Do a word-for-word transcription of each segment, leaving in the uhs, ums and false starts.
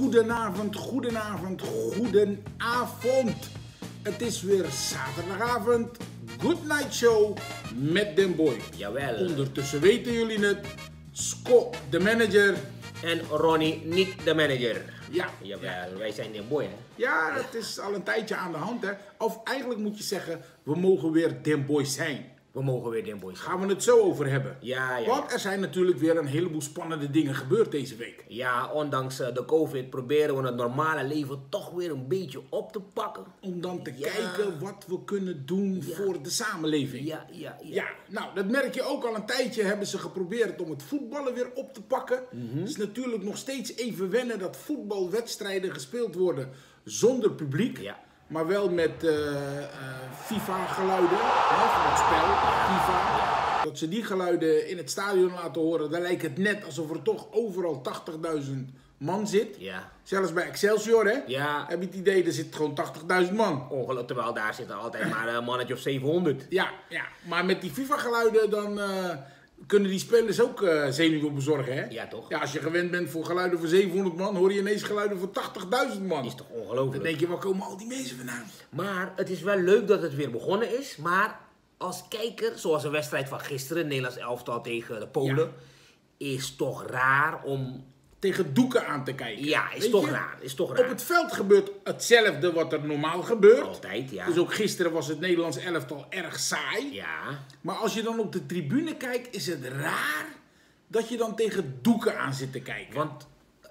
Goedenavond, goedenavond, goedenavond. Het is weer zaterdagavond. Good Night Show met Den Boy. Jawel. Ondertussen weten jullie het. Scott, de manager. En Ronnie, niet de manager. Ja. Jawel, wij zijn Den Boy, hè? Ja, dat is al een tijdje aan de hand, hè. Of eigenlijk moet je zeggen, we mogen weer Den Boy zijn. We mogen weer Den Boy zijn. Gaan we het zo over hebben. Ja, ja. Want er zijn natuurlijk weer een heleboel spannende dingen gebeurd deze week. Ja, ondanks uh, de COVID proberen we het normale leven toch weer een beetje op te pakken. Om dan te Ja. kijken wat we kunnen doen Ja. voor de samenleving. Ja, ja, ja. Ja, nou, dat merk je ook al een tijdje. Hebben ze geprobeerd om het voetballen weer op te pakken. Mhm. Het is natuurlijk nog steeds even wennen dat voetbalwedstrijden gespeeld worden zonder publiek. Ja. Maar wel met uh, uh, FIFA-geluiden van het spel. FIFA. Dat ze die geluiden in het stadion laten horen. Dan lijkt het net alsof er toch overal tachtigduizend man zit. Ja. Zelfs bij Excelsior, hè? Ja. Heb je het idee, er zit gewoon tachtigduizend man. Ongelukkig, terwijl daar zitten altijd maar een mannetje of zevenhonderd. Ja, ja, maar met die FIFA-geluiden dan uh, kunnen die spelers ook uh, zenuwen bezorgen, hè? Ja, toch? Ja, als je gewend bent voor geluiden voor zevenhonderd man, hoor je ineens geluiden voor tachtigduizend man. Is toch Dan ongelooflijk? denk je, waar komen al die mensen vandaan? Maar het is wel leuk dat het weer begonnen is. Maar als kijker, zoals de wedstrijd van gisteren, Nederlands elftal tegen de Polen, is toch raar om... Tegen doeken aan te kijken. Ja, is Weet toch je? raar. Is toch raar. Op het veld gebeurt hetzelfde wat er normaal gebeurt. Altijd, ja. Dus ook gisteren was het Nederlands elftal erg saai. Ja. Maar als je dan op de tribune kijkt, is het raar dat je dan tegen doeken aan zit te kijken. Want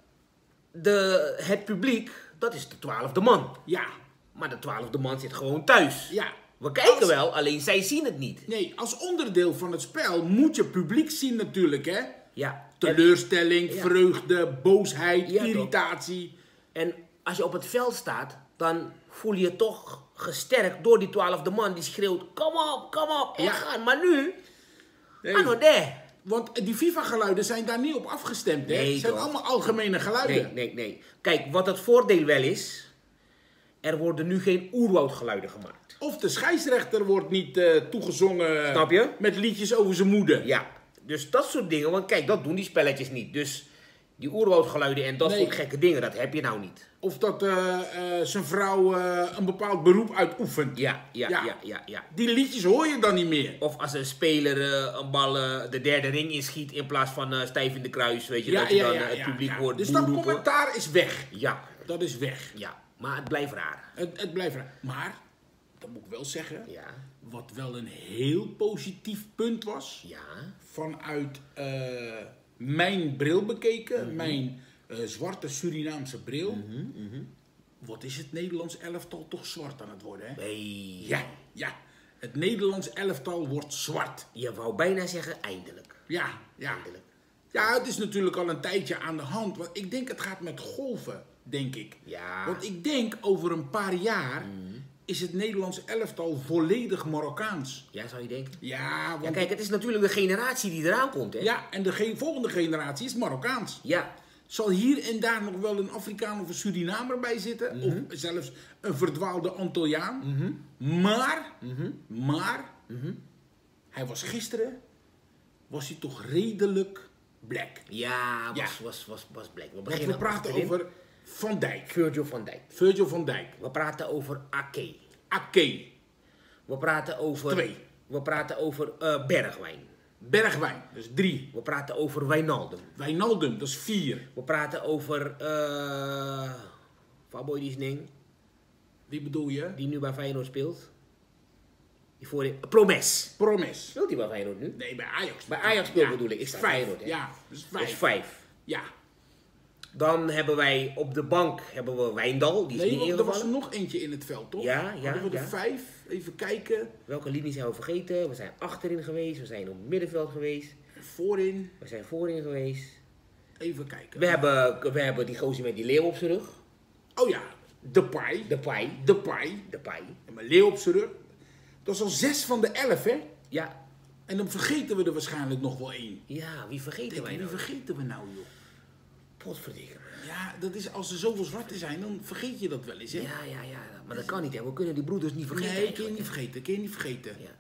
de, het publiek, dat is de twaalfde man. Ja, Maar de twaalfde man zit gewoon thuis. ja. We kijken Als- wel, alleen zij zien het niet. Nee, als onderdeel van het spel moet je publiek zien natuurlijk, hè. Ja. Teleurstelling, Ja. vreugde, boosheid, Ja, toch. irritatie. En als je op het veld staat, dan voel je je toch gesterkt door die twaalfde man die schreeuwt: kom op, kom op, en Ja. gaan. Maar nu, Nee. ano de. Want die FIFA-geluiden zijn daar niet op afgestemd, hè. Nee, Het zijn toch. allemaal algemene geluiden. Nee, nee, nee. Kijk, wat het voordeel wel is, er worden nu geen oerwoudgeluiden gemaakt. Of de scheidsrechter wordt niet eh, toegezongen Snap je? met liedjes over zijn moeder. Ja, dus dat soort dingen, want kijk, dat doen die spelletjes niet. Dus die oerwoudgeluiden en dat Nee. soort gekke dingen, dat heb je nou niet. Of dat eh, eh, zijn vrouw eh, een bepaald beroep uitoefent. Ja, ja, Ja. ja, ja, ja. Die liedjes hoor je dan niet meer. Of als een speler eh, een bal eh, de derde ring inschiet in plaats van eh, stijf in de kruis, weet je, dat je dan eh, het publiek ja. hoort Dus boer dat roepen. commentaar is weg. Ja, Dat is weg. ja, maar het blijft raar. Het, het blijft raar. Maar, dat moet ik wel zeggen, Ja, wat wel een heel positief punt was, ja, vanuit eh, mijn bril bekeken, Mhm. mijn eh, zwarte Surinaamse bril, wat is het Nederlands elftal toch zwart aan het worden, hè? hey. Ja, ja. Het Nederlands elftal wordt zwart. Je wou bijna zeggen eindelijk. Ja, ja. Eindelijk. Ja, het is natuurlijk al een tijdje aan de hand. Want ik denk het gaat met golven, denk ik. Ja. Want ik denk over een paar jaar is het Nederlands elftal volledig Marokkaans. Ja, zou je denken? Ja, want Ja, kijk, het is natuurlijk de generatie die eraan komt, hè? ja, en de ge- volgende generatie is Marokkaans. Ja, Zal hier en daar nog wel een Afrikaan of een Surinamer bij zitten? Mhm. Of zelfs een verdwaalde Antilliaan? Maar, maar, hij was gisteren, was hij toch redelijk black. ja, was, Ja. was, was, was black. We Want beginnen we praten achterin. over Van Dijk, Virgil van Dijk. Virgil van Dijk, We praten over Ake. Ake, We praten over... Twee. We praten over eh, Bergwijn. Bergwijn, dat is drie. We praten over Wijnaldum. Wijnaldum, dat is vier. We praten over... eh Faboy die Sning, Wie bedoel je? die nu bij Feyenoord speelt. Die voorin... Promes. Promes. Speelt hij bij Feyenoord nu? Nee, bij Ajax. Bij Ajax speelt Ja, bedoel ik. Ik sta vijf. Feyenoord, hè? Ja, dat is Dat is vijf. vijf. Ja. Dan hebben wij op de bank hebben we Wijndal. Die is Nee, niet want er was ingevallen. er nog eentje in het veld, toch? Ja, ja, Hadden we ja. er vijf? Even kijken. Welke linie zijn we vergeten? We zijn achterin geweest. We zijn op het middenveld geweest. Voorin. We zijn voorin geweest. Even kijken. We hebben, we hebben die gozer met die leeuw op zijn rug. Oh ja, Depay. Depay. Depay. Depay. En mijn leeuw op zijn rug. Dat is al zes van de elf, hè? Ja. En dan vergeten we er waarschijnlijk nog wel één. Ja, wie vergeten Denk, wij wie nou? vergeten we nou, joh? Potverdikke. Ja, dat is als er zoveel zwarte zijn, dan vergeet je dat wel eens, hè? Ja, ja, ja. Maar dat kan niet, hè. We kunnen die broeders niet vergeten. nee, kun je eigenlijk, niet hè. vergeten, kun je niet vergeten. Ja.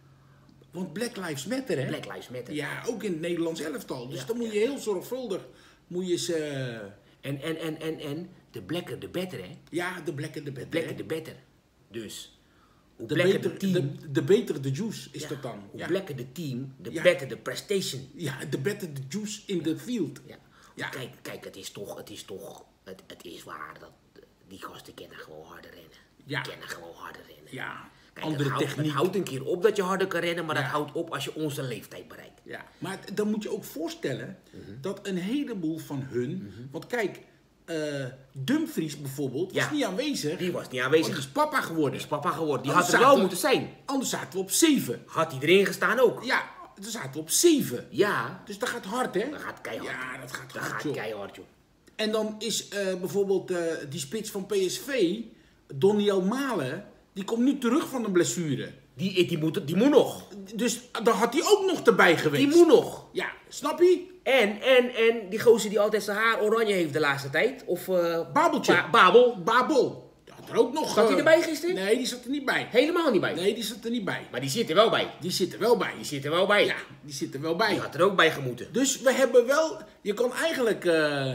Want Black Lives Matter, hè? Black Lives Matter. Ja, ook in het Nederlands elftal. Dus Ja, dan moet je heel zorgvuldig moet je ze En, en, en, en, en, de blacker, de better, hè? Ja, de blacker, de better. Blacker, hè. de better. Dus, hoe De blacker beter, de team... de, de beter de juice is ja, dat dan. Hoe Ja. blacker de team, de Ja. better de prestation. Ja, de better the juice in the field. Ja. Ja. Kijk, kijk, het is toch, het is toch, het, het is waar dat die gasten kennen gewoon harder rennen. Ja. Die kennen gewoon harder rennen. Ja, Kijk, andere het houdt, techniek. het houdt een keer op dat je harder kan rennen, maar Ja. dat houdt op als je onze leeftijd bereikt. Ja, maar het- dan moet je ook voorstellen dat een heleboel van hun... Want kijk, eh, Dumfries bijvoorbeeld was Ja. niet aanwezig. Die was niet Want aanwezig. die is papa geworden. Die is papa geworden. Die Anders had er wel zaten- moeten zijn. Anders zaten we op zeven. Had hij erin gestaan ook. Ja, dan zaten we op zeven. Ja, Dus dat gaat hard, hè? dat gaat keihard. Ja, dat gaat Dat hard, gaat joh. keihard, joh. En dan is eh, bijvoorbeeld eh, die spits van P S V, Doniel Malen, die komt nu terug van een blessure. Die, die, moet, die moet nog. Dus dan had hij ook nog erbij geweest. Die moet nog. Ja, snap je? En, en, en die gozer die altijd zijn haar oranje heeft de laatste tijd. Of... eh, Babeltje. Ba- Babel. Babel. Die had er ook nog... Zat hij eh, erbij gisteren? Nee, die zat er niet bij. Helemaal niet bij. Nee, die zat er niet bij. Maar die zit er wel bij. Die zit er wel bij. Die zit er wel bij. Ja, die zit er wel bij. Die had er ook bij gemoeten. Dus we hebben wel... Je kan eigenlijk... eh,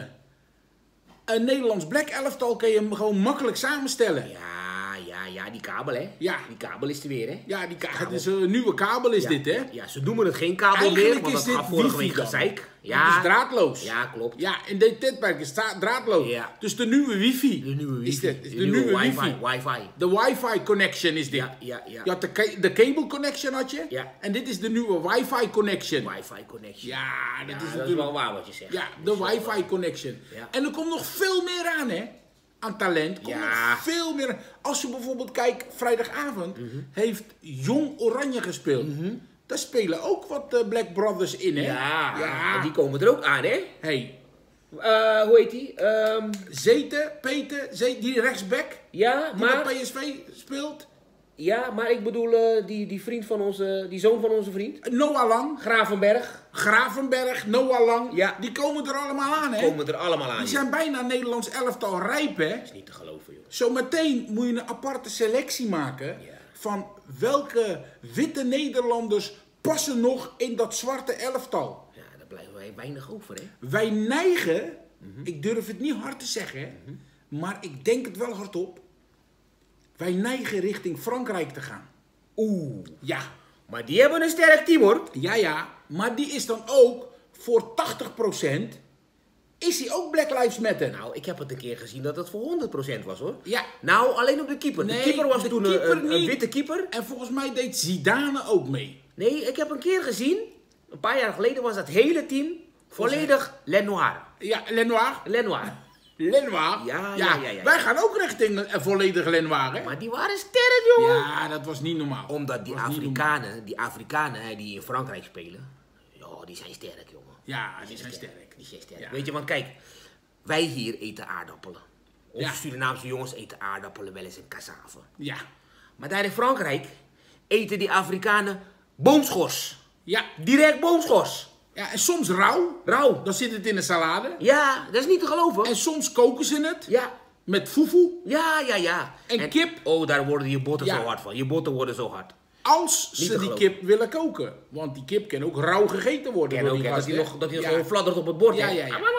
een Nederlands black elftal kan je hem gewoon makkelijk samenstellen. Ja, ja, ja, die kabel, hè? Ja. Die kabel is er weer, hè? Ja, die ka- het is een nieuwe kabel is Ja. dit, hè? Ja, ze noemen het geen kabel Eigenlijk meer, want is dat dit gaf vorige wifi week dan. gezeik. Ja. Het is draadloos. Ja, klopt. Ja, in dit tijdperk is het draadloos. Ja. Dus de nieuwe wifi. De nieuwe wifi. Is dit, is de, de, nieuwe, nieuwe wifi. wifi. wifi. De wifi connection is dit. Ja, ja, ja. Je had de, ca- de cable connection had je. Ja. En dit is de nieuwe wifi connection. Wifi connection. Ja, dat Ja, is dat is natuurlijk... wel waar wat je zegt. Ja, Dat de is wel wifi waar. connection. Ja. En er komt nog veel meer aan, hè? Aan talent. Komt Ja. nog veel meer. Als je bijvoorbeeld kijkt, vrijdagavond Mhm. heeft Jong Oranje gespeeld. Daar spelen ook wat eh, Black Brothers in, hè? Ja, Ja. en die komen er ook aan, hè? Hey, Eh, hoe heet die? Ehm, Zeten, Peter, Zeten, die rechtsback, ja, die maar, bij P S V speelt. ja, maar ik bedoel eh, die, die vriend van onze, die zoon van onze vriend. Noah Lang, Gravenberg. Gravenberg, Noah Lang. Ja. Die komen er allemaal aan, hè? Komen er allemaal aan. Die joh. zijn bijna Nederlands elftal rijp, hè? Dat is niet te geloven, joh. Zometeen moet je een aparte selectie maken Ja. van welke witte Nederlanders passen nog in dat zwarte elftal. Ja, daar blijven wij weinig over, hè? Wij neigen, ik durf het niet hard te zeggen, hè, maar ik denk het wel hardop. Wij neigen richting Frankrijk te gaan. Oeh. Ja, Maar die hebben een sterk team, hoor. ja, ja, maar die is dan ook voor tachtig procent, is hij ook Black Lives Matter. Nou, ik heb het een keer gezien dat het voor honderd procent was, hoor. Ja, Nou, alleen op de keeper. Nee, de keeper was de toen keeper een, een, een niet. witte keeper. en volgens mij deed Zidane ook mee. Nee, ik heb een keer gezien, een paar jaar geleden was dat hele team volledig Lenoir. Ja, Lenoir. Lenoir. Lenoir? Ja, ja, ja, ja. Wij gaan ook richting een volledige Lenoir, hè? Maar die waren sterk, jongen. Ja, dat was niet normaal. Omdat die Dat was niet Afrikanen, die Afrikanen hè, die in Frankrijk spelen, ja, die zijn sterk, jongen. normaal. Ja, die zijn sterk. Die zijn sterk. Ja. Weet je, want kijk, wij hier eten aardappelen. Onze Ja. Surinaamse jongens eten aardappelen wel eens in cassave. Ja. Maar daar in Frankrijk eten die Afrikanen boomschors. Ja. Direct boomschors. Ja, en soms rauw. Rauw. Dan zit het in een salade. Ja, dat is niet te geloven. En soms koken ze het. Ja, Met fufu. ja, ja, ja. En kip. Oh, daar worden je botten Ja. zo hard van. Je botten worden zo hard. Als Niet ze te die geloven. kip willen koken. Want die kip kan ook rauw gegeten worden En door ook die hè, dat hij gasten, nog, dat hij nog ja. gewoon fladdert op het bord. Ja, hè. ja, ja.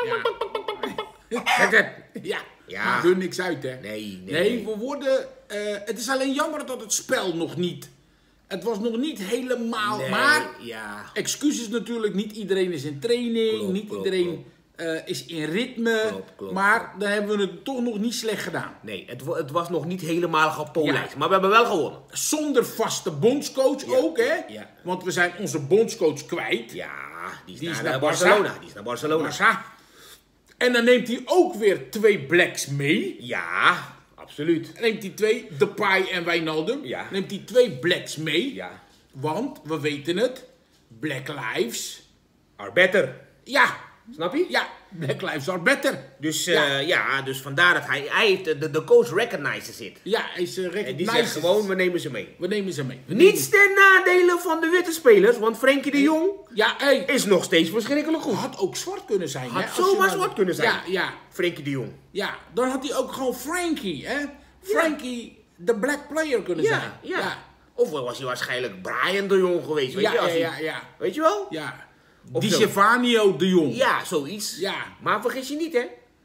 Ja. Kijk, kijk. Ja. Ja. Maakt hun niks uit, hè? Nee, nee, Nee, nee. we worden... eh, het is alleen jammer dat het spel nog niet... Het was nog niet helemaal... Nee, maar... ja. Excuses natuurlijk, niet iedereen is in training, Klopt, niet klopt, iedereen eh, is in ritme. Klopt, klopt, maar dan hebben we het toch nog niet slecht gedaan. Nee, het, wa- het was nog niet helemaal gepolijst. Ja. Maar we hebben wel gewonnen. Zonder vaste bondscoach Ja, ook, hè? ja. Want we zijn onze bondscoach kwijt. Ja, die is, Die is naar, naar eh, Barça. Barcelona. Die is naar Barcelona. Barça. En dan neemt hij ook weer twee blacks mee. Ja, absoluut. Dan neemt hij twee, Depay en Wijnaldum. Ja. Neemt hij twee blacks mee. Ja. Want, we weten het, Black Lives... Are better. Ja, Snap je? ja, Black Lives are better. Dus, Ja. ja. ja, dus vandaar dat hij, hij heeft, de, de coach recognizes it. Ja, hij is uh, En die recognized. zegt gewoon, we nemen ze mee. We nemen ze mee. We nemen Niets ten nadele van de witte spelers, want Frenkie de Jong Ja, hey, is nog steeds verschrikkelijk goed. had ook zwart kunnen zijn. Had hè, als je zomaar nou- zwart kunnen zijn. Ja, ja, Frenkie de Jong. ja. Dan had hij ook gewoon Frankie, hè? Frankie, de black player kunnen zijn. Ja, ja. Of was hij waarschijnlijk Brian de Jong geweest, weet Ja, je? Als ja, hij- ja, ja. Weet je wel? ja. Of Di zo. Stefano de Jong. Ja, zoiets. Ja. Maar vergis je niet, hè.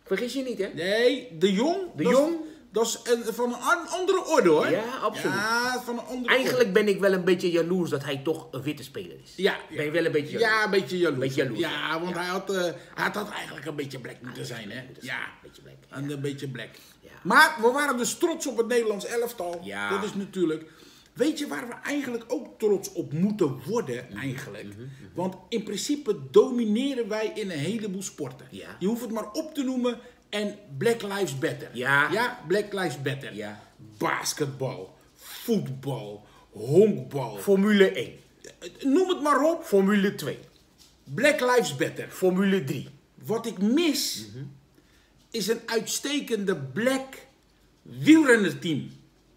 Vergis je niet, hè? Nee, De Jong. De dat Jong. Is, dat is een, van een an- andere orde, hoor. Ja, absoluut. Ja, van een andere Eigenlijk orde. ben ik wel een beetje jaloers dat hij toch een witte speler is. Ja, ja. Ben je wel een beetje jaloers? Ja, een beetje jaloers. Beetje jaloers, Ja, want Hij, had, uh, hij had eigenlijk een beetje black moeten zijn, hè? Ja, Een beetje black. en een beetje black. Ja. Maar we waren dus trots op het Nederlands elftal. Ja. Dat is natuurlijk... Weet je waar we eigenlijk ook trots op moeten worden, eigenlijk? Mm-hmm, Want in principe domineren wij in een heleboel sporten. Ja. Je hoeft het maar op te noemen en Black Lives Matter. Ja. Ja, Black Lives Matter. Ja. Basketbal, voetbal, honkbal. Formule één. Noem het maar op. Formule twee. Black Lives Matter. Formule drie. Wat ik mis, is een uitstekende black wielrennerteam.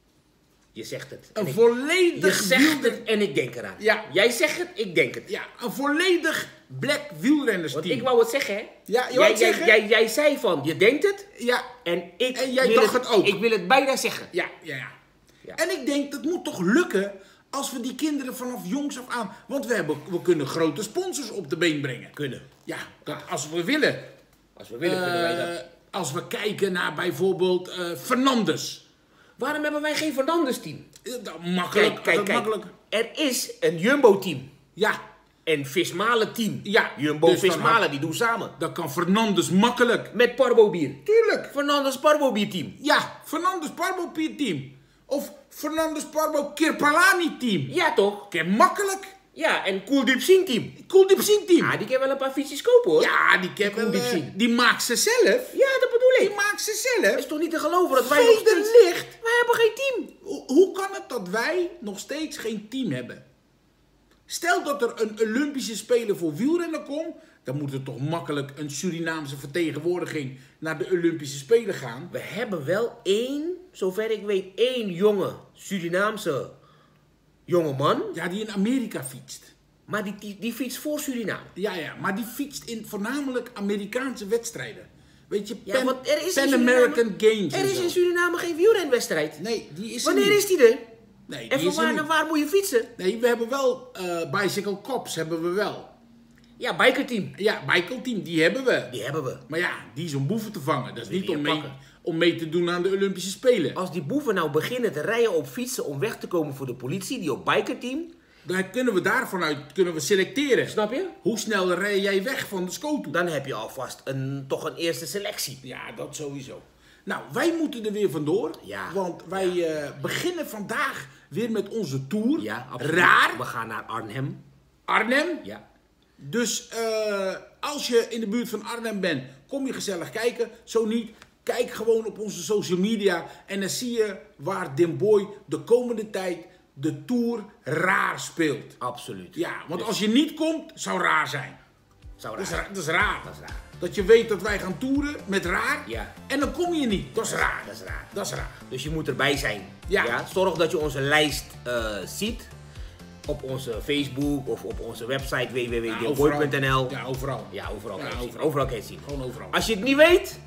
Je zegt het. Een En ik- volledig Je zegt wielren- het en ik denk eraan. Ja. Jij zegt het, ik denk het. Ja, een volledig black wielrennersteam. Want ik wou het zeggen, hè? Ja, je wou jij, het jij, zeggen? Jij, jij zei van, je denkt het. Ja, En ik En jij wil dacht het ook. Ik wil het bijna zeggen. ja, ja, ja, Ja. En ik denk, dat moet toch lukken als we die kinderen vanaf jongs af aan... Want we, hebben, we kunnen grote sponsors op de been brengen. Kunnen. Ja, dat, als we willen. Als we willen, kunnen wij dat. Eh, als we kijken naar bijvoorbeeld eh Fernandes. Waarom hebben wij geen Fernandes-team? Eh, dat makkelijk. Kijk, kijk, dat kijk. makkelijk. Er is een Jumbo-team. Ja, En Vismale-team. Ja, Jumbo, dus dan Vismale, had- die doen samen. dat kan Fernandes makkelijk. Met Parbo-bier. Tuurlijk. Fernandes Parbo-bier-team. Ja, Fernandes Parbo team. Of Fernandes Parbo Kirpalani team. Ja, toch? Ken makkelijk. Ja, en Kuldeep Singh-team. Kuldeep Singh team. Ah, die kan wel een paar fietsjes kopen, hoor. Ja, die ken wel, Kuldeep eh, Singh. Die maakt ze zelf. Ja, dat bedoel Die ik. maakt ze Het zelf. is toch niet te geloven dat wij nog Vede steeds... licht. Wij hebben geen team. Hoe, hoe kan het dat wij nog steeds geen team hebben? Stel dat er een Olympische Speler voor wielrennen komt, dan moet er toch makkelijk een Surinaamse vertegenwoordiging naar de Olympische Spelen gaan. We hebben wel één, zover ik weet, één jonge Surinaamse jonge man. Ja, die in Amerika fietst. Maar die, die, die fietst voor Suriname. Ja, ja, maar die fietst in voornamelijk Amerikaanse wedstrijden. Weet je, Ja, Pan, want er is in Pan Suriname- American Games Er en is zo. in Suriname geen wielrenwedstrijd. Nee, die is er Wanneer niet. is die er? Nee, En die van is er waar niet. naar waar moet je fietsen? Nee, we hebben wel eh, Bicycle Cops, hebben we wel. Ja, bikerteam. Ja, Bicycle Team, die hebben we. Die hebben we. Maar ja, die is om boeven te vangen. Dat is wil niet die om mee, pakken. om mee te doen aan de Olympische Spelen. Als die boeven nou beginnen te rijden op fietsen om weg te komen voor de politie, die op bikerteam, Dan kunnen we daarvan uit kunnen we selecteren. snap je? Hoe snel rij jij weg van de scoot? Dan heb je alvast een, toch een eerste selectie. Ja, dat sowieso. Nou, wij moeten er weer vandoor. Ja. Want wij eh, beginnen vandaag weer met onze tour. Ja, absoluut. Raar. We gaan naar Arnhem. Arnhem. Ja. Dus eh, als je in de buurt van Arnhem bent, kom je gezellig kijken. Zo niet, kijk gewoon op onze social media. En dan zie je waar Den Boy de komende tijd de Tour raar speelt. Absoluut. Ja, want als je niet komt, zou raar zijn. Zou Dat is, raar. ra- dat is raar. Dat is raar. Dat je weet dat wij gaan toeren met raar. Ja. En dan kom je niet. Dat is raar. Dat is raar. Dat is raar. Dus je moet erbij zijn. Ja. Zorg dat je onze lijst eh, ziet. Op onze Facebook of op onze website w w w punt denboy punt n l. Ja, overal. Ja, overal, Ja, kan je het zien. overal. Overal kan je het zien. Gewoon overal. Als je het niet weet,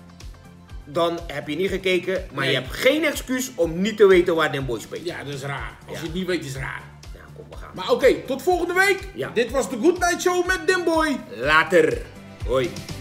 dan heb je niet gekeken. Maar Nee. je hebt geen excuus om niet te weten waar Den Boy speelt. Ja, dat is raar. Als Ja. je het niet weet, is het raar. Nou, kom, we gaan. Maar oké, tot volgende week. Ja. Dit was de Good Night Show met Den Boy. Later. Hoi.